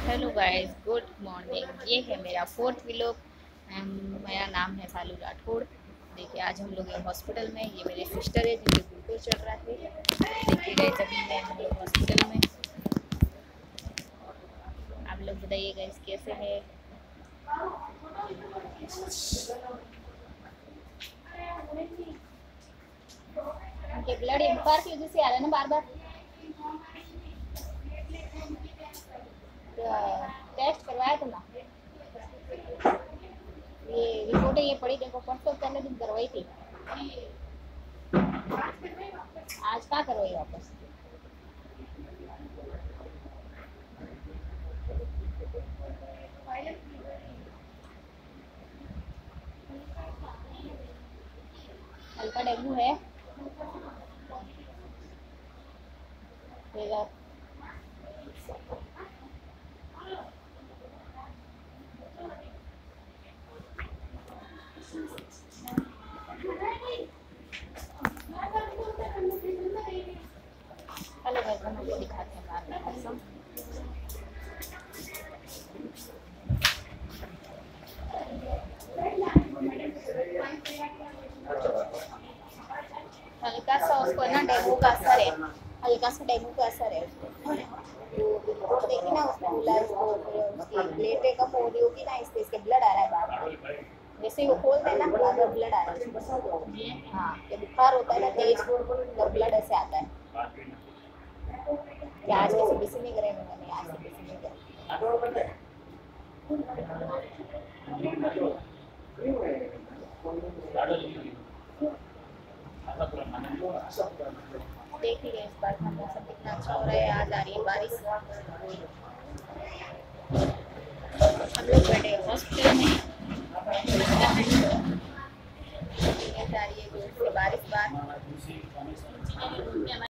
Hello guys, good morning. ये है मेरा फोर्थ व्लॉग। मेरा नाम है सालू राठौड़। देखिए, आज हम लोग हैं हॉस्पिटल में। ये मेरे सिस्टर है जिनके ग्लूकोज चढ़ रहा है। देखिए गाइस, अभी है हम लोग हॉस्पिटल में। आप लोग बताइए गाइस, कैसे है? उनके ब्लड बुखार की वजह से आ रहा है ना बार बार। टेस्ट करवाया था ना? ये रिपोर्ट है, ये पड़ी देखो, परसों पहले दिन करवाई थी। आज कहाँ करवाई वापस? हल्का डेंगू है। फिर हेलो गाइस, हम आपको दिखाते हैं बाहर का मौसम। हल्का सा उसको ना डेंगू का असर है। हल्का सा डेंगू का असर है उसको। तो रिपोर्ट देखी ना, उसने बोला इसको उसकी प्लेटें कम हो रही होगी ना, इसलिए इसके ब्लड आ रहा है बाहर। जैसे ही वो खोलते हैं ना, बाहर ब्लड आ रहा है उसको। हाँ, ये बुखार होता है ना तेज, तब ब्लड ऐसे आता है। क्या आज कैसे बीसी नहीं करे? मैंने आज से बीसी नहीं करे। देखिए इस बार का मौसम कितना अच्छा हो रहा है। आज आ रही है बारिश। हम लोग बैठे हॉस्पिटल में। जा रही है जोर से बारिश बार।